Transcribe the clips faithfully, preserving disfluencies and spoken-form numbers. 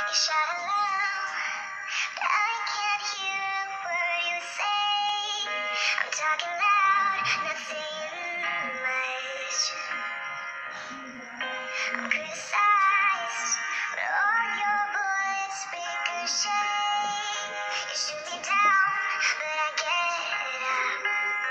You shout aloud, but I can't hear a word you say. I'm talking loud, not saying much. I'm criticized, but all your bullets ricochet. You shoot me down, but I get up.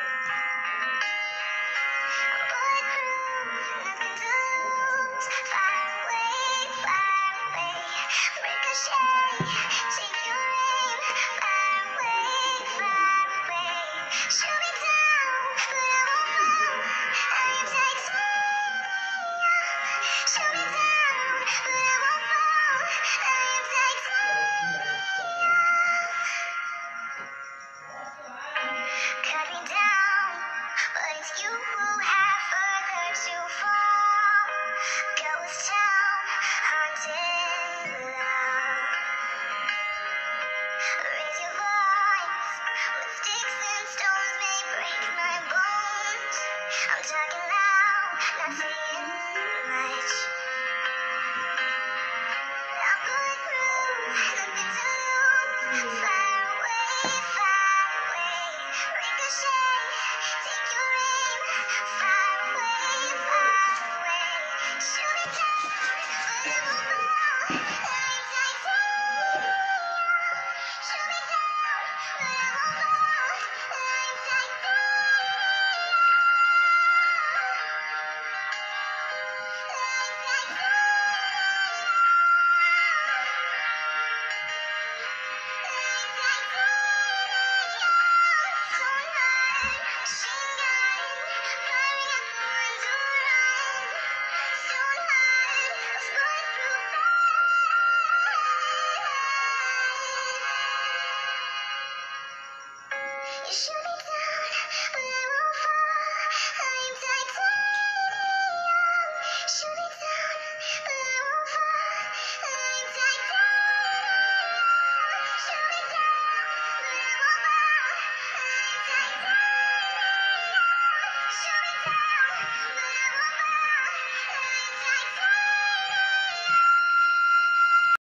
Bulletproof, nothing to lose. Fire away, fire away. Ricochet, take your aim. Fire away, fire away. Shoot me down, but I won't fall. Aim takes me. Shoot me down, but I won't fall. Aim takes me.